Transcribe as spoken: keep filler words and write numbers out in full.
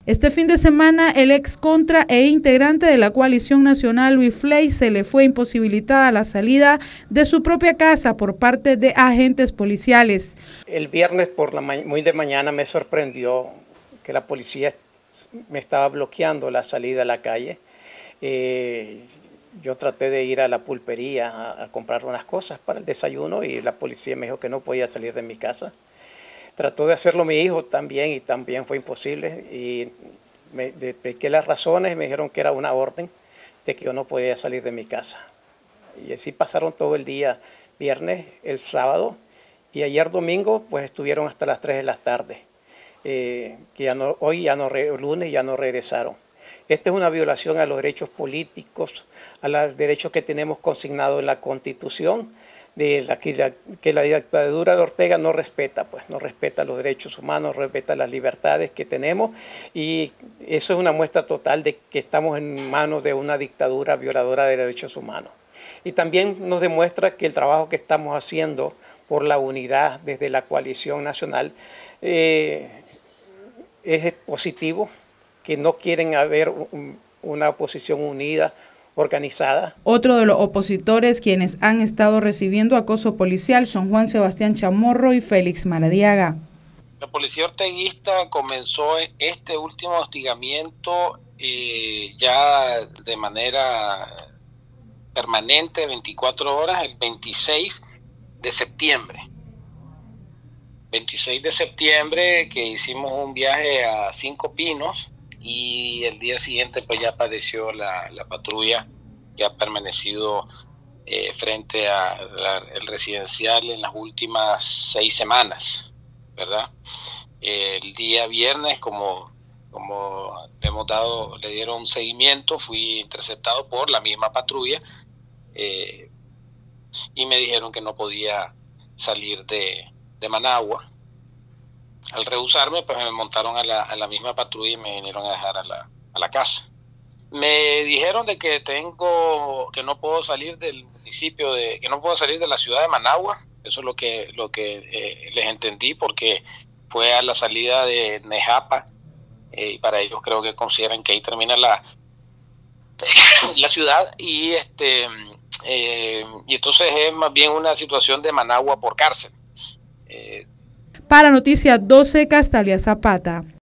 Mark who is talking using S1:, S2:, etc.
S1: Este fin de semana, el ex contra e integrante de la coalición nacional, Luis Flay, se le fue imposibilitada la salida de su propia casa por parte de agentes policiales.
S2: El viernes por la muy de mañana me sorprendió que la policía me estaba bloqueando la salida a la calle. Eh, yo traté de ir a la pulpería a, a comprar unas cosas para el desayuno y la policía me dijo que no podía salir de mi casa. Trató de hacerlo mi hijo también y también fue imposible. Y me expliqué las razones y me dijeron que era una orden de que yo no podía salir de mi casa. Y así pasaron todo el día, viernes, el sábado y ayer domingo pues estuvieron hasta las tres de la tarde. Eh, que ya no, hoy ya no, lunes ya no regresaron. Esta es una violación a los derechos políticos, a los derechos que tenemos consignados en la Constitución, de la que, la que la dictadura de Ortega no respeta, pues no respeta los derechos humanos, respeta las libertades que tenemos, y eso es una muestra total de que estamos en manos de una dictadura violadora de derechos humanos. Y también nos demuestra que el trabajo que estamos haciendo por la unidad desde la coalición nacional eh, es positivo, que no quieren haber un, una oposición unida, organizada.
S1: Otro de los opositores quienes han estado recibiendo acoso policial son Juan Sebastián Chamorro y Félix Maradiaga.
S3: La policía orteguista comenzó este último hostigamiento eh, ya de manera permanente, veinticuatro horas, el veintiséis de septiembre. veintiséis de septiembre que hicimos un viaje a Cinco Pinos y el día siguiente pues ya apareció la, la patrulla que ha permanecido eh, frente al residencial en las últimas seis semanas, ¿verdad? Eh, el día viernes, como, como le hemos dado, le dieron un seguimiento, fui interceptado por la misma patrulla eh, y me dijeron que no podía salir de, de Managua. Al rehusarme, pues me montaron a la, a la misma patrulla y me vinieron a dejar a la, a la casa. Me dijeron de que tengo, que no puedo salir del municipio, de que no puedo salir de la ciudad de Managua. Eso es lo que, lo que eh, les entendí, porque fue a la salida de Nejapa eh, y para ellos creo que consideran que ahí termina la, la ciudad y este eh, y entonces es más bien una situación de Managua por cárcel. Eh,
S1: Para Noticias doce, Castalia Zapata.